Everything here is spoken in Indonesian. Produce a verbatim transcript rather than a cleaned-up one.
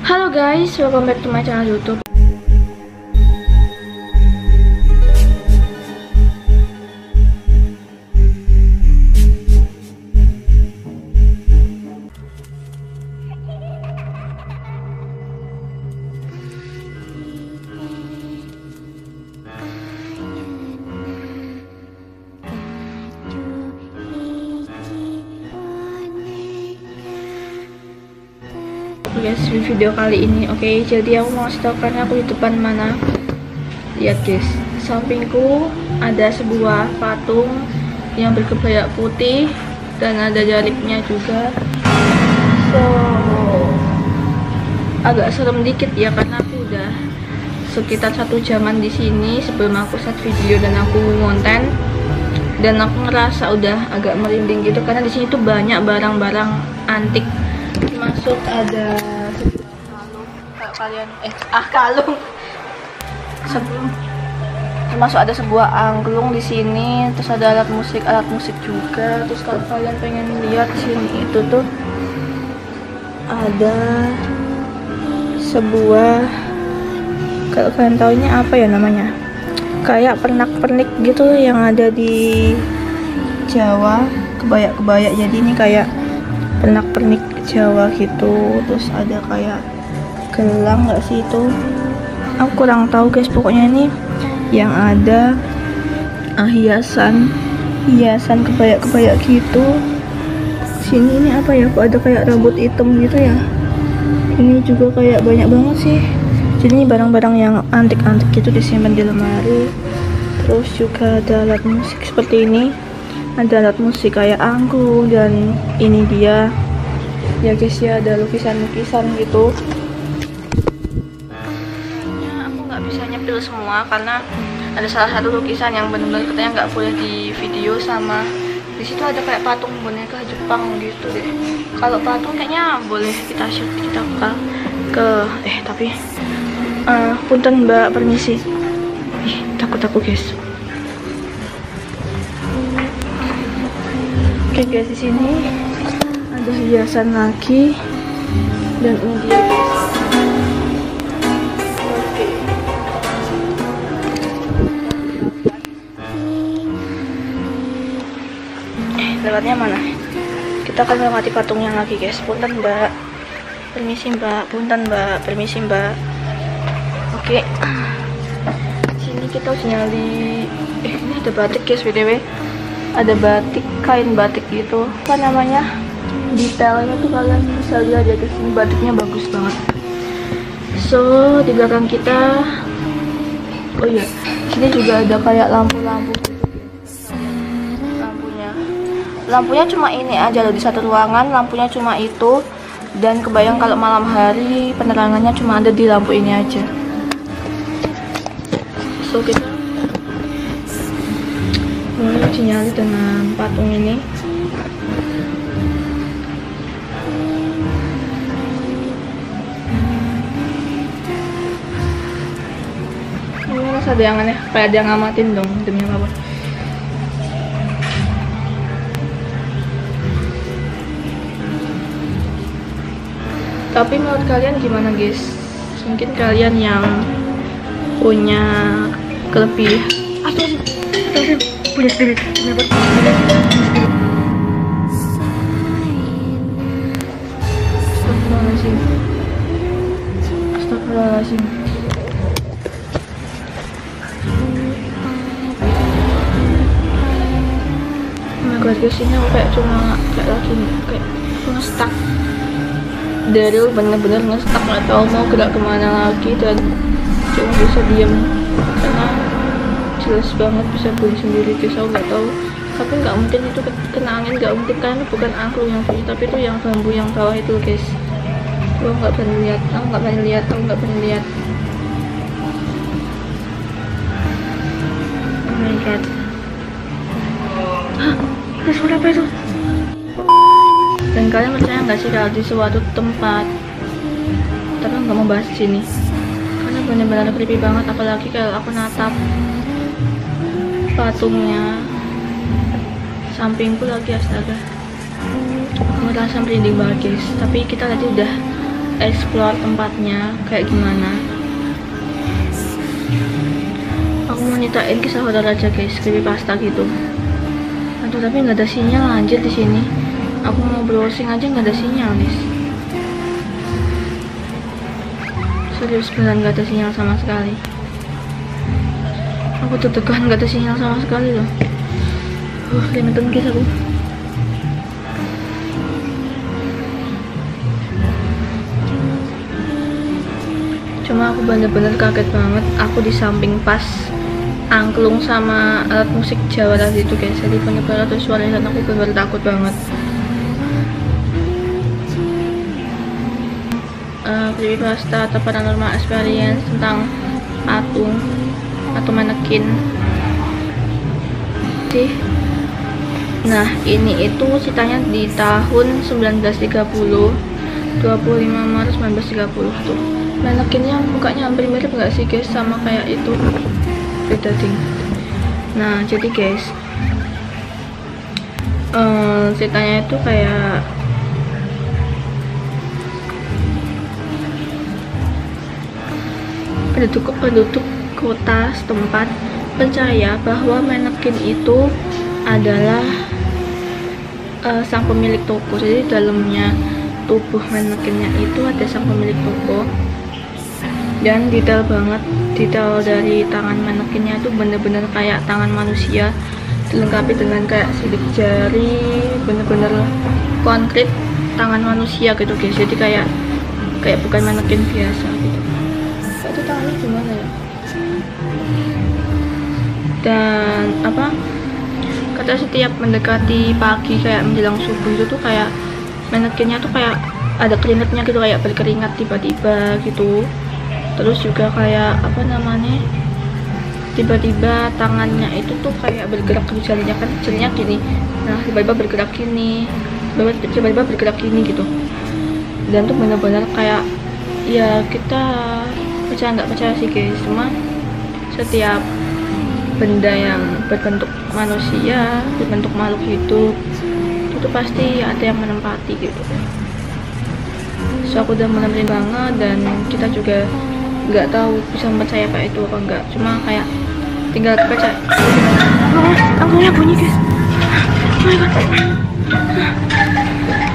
Halo guys, welcome back to my channel YouTube. Guys, di video kali ini, oke, okay, jadi aku mau kasih tau karena aku di depan mana. Lihat guys, sampingku ada sebuah patung yang berkebaya putih dan ada jalipnya juga. So, agak serem dikit ya karena aku udah sekitar satu jaman di sini sebelum aku set video dan aku ngonten, dan aku ngerasa udah agak merinding gitu karena di sini tuh banyak barang-barang antik. Masuk ada kalung, kalau kalian eh ah kalung sebelum termasuk ada sebuah angklung di sini, terus ada alat musik alat musik juga. Terus kalau kalian pengen lihat di sini itu tuh ada sebuah, kalau kalian tahu ini apa ya namanya, kayak pernak-pernik gitu yang ada di Jawa, kebaya-kebaya. Jadi ini kayak pernak-pernik Jawa gitu. Terus ada kayak gelang nggak sih itu, aku kurang tahu guys. Pokoknya ini yang ada ah, hiasan hiasan kebaya-kebaya gitu. Sini ini apa ya, kok ada kayak rambut hitam gitu ya. Ini juga kayak banyak banget sih. Jadi ini barang-barang yang antik-antik gitu disimpan di lemari. Terus juga ada alat musik seperti ini, ada alat musik kayak angklung, dan ini dia ya guys ya, ada lukisan-lukisan gitu. Aku nggak bisa nyepil semua karena ada salah satu lukisan yang benar-benar katanya nggak boleh di video, sama di situ ada kayak patung boneka Jepang gitu deh. Kalau patung kayaknya boleh kita shoot, kita ke, ke eh tapi uh, punten mbak, permisi. Ih, takut aku guys. Oke guys, di sini ada hiasan lagi, dan ini dia guys. Oke. Eh, lewatnya mana? Kita akan melewati patungnya lagi guys. Punten mbak, permisi mbak, punten mbak, permisi mbak. Oke. Sini kita harus nyali. Eh, ini ada batik guys, B T W. Ada batik, kain batik gitu. Apa namanya? Detailnya tuh kalian bisa lihat ya guys, ini batiknya bagus banget. So, di belakang kita, oh iya, sini juga ada kayak lampu-lampu gitu. Lampunya, lampunya cuma ini aja loh, di satu ruangan lampunya cuma itu, dan kebayang kalau malam hari penerangannya cuma ada di lampu ini aja. So, kita mulai dinyali dengan patung ini. Ada yang aneh, kayak ada yang ngamatin dong, demi apa. Tapi menurut kalian gimana guys? Mungkin kalian yang punya kelebihan atau punya spirit, punya spirit. Astagfirullahaladzim, astagfirullahaladzim. Guys, ini aku kayak cuma kayak lagi kayak nge-stuck Daryl, bener-bener nge-stuck, nggak tahu mau gerak kemana lagi, dan cuma bisa diam karena jelas banget bisa bunyi sendiri guys. Aku nggak tahu, tapi nggak mungkin itu kena angin, nggak mungkin karena bukan angklung yang bunyi, tapi itu yang bambu yang bawah itu guys. Aku nggak berani lihat, aku nggak berani lihat, aku nggak berani lihat. Oh my god. Ada suara apa itu? Dan kalian percaya nggak sih kalau di suatu tempat, tapi nggak mau bahas di sini karena benar-benar creepy banget, apalagi kalau aku natap patungnya sampingku lagi, astaga, aku merasa merinding banget guys. Tapi kita tadi udah explore tempatnya kayak gimana. Aku mau nyitain kisah horor aja guys, creepypasta gitu. Aduh tapi nggak ada sinyal anjir di sini. Aku mau browsing aja nggak ada sinyal guys. Serius beneran nggak ada sinyal sama sekali. Aku deg-degan nggak ada sinyal sama sekali loh. Uh, limetan guys aku. Cuma aku bener-bener kaget banget. Aku di samping pas angklung sama alat musik Jawa tadi itu guys. Jadi bener-bener terus suaranya aku bener-bener takut banget. Uh, creepypasta atau paranormal experience tentang patung atau manekin sih. Nah ini itu ceritanya di tahun seribu sembilan ratus tiga puluh, dua puluh lima Maret seribu sembilan ratus tiga puluh tuh. Manekinnya mukanya hampir mirip nggak sih guys sama kayak itu, beda ding. Nah jadi guys, uh, ceritanya itu kayak penduduk-penduduk kota setempat percaya bahwa manekin itu adalah uh, sang pemilik toko. Jadi dalamnya tubuh manekinnya itu ada sang pemilik toko, dan detail banget, detail dari tangan manekinnya itu bener-bener kayak tangan manusia, dilengkapi dengan kayak sidik jari, bener-bener konkret tangan manusia gitu guys. Jadi kayak kayak bukan manekin biasa gitu. Itu tangannya gimana ya? Dan apa, kata setiap mendekati pagi kayak menjelang subuh itu tuh kayak manekinnya tuh kayak ada keringatnya gitu, kayak berkeringat tiba-tiba gitu. Terus juga kayak apa namanya, tiba-tiba tangannya itu tuh kayak bergerak gitu, jarinya kan jarinya gini, nah tiba-tiba bergerak gini, tiba-tiba bergerak gini gitu. Dan tuh benar-benar kayak ya kita percaya nggak percaya sih guys, cuma setiap benda yang berbentuk manusia, berbentuk makhluk hidup itu pasti ada yang menempati gitu. So aku udah menemuin banget, dan kita juga nggak tahu bisa percaya apa itu apa enggak, cuma kayak tinggal percaya. Oh, tanggulnya bunyi guys. Oh my god.